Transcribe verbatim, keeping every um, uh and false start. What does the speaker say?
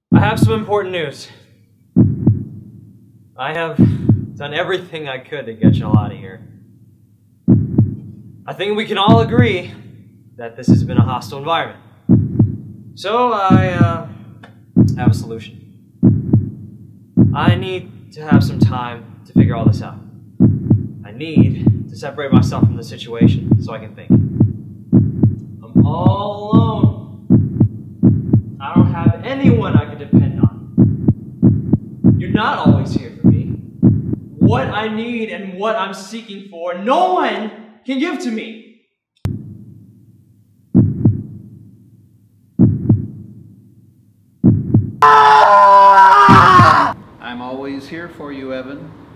I have some important news. I have done everything I could to get y'all out of here. I think we can all agree that this has been a hostile environment. So I uh, have a solution. I need to have some time to figure all this out. I need to separate myself from the situation so I can think. I'm all alone. I don't have anyone I can depend on. You're not always here for me. What I need and what I'm seeking for, no one can give to me. I'm always here for you, Evan.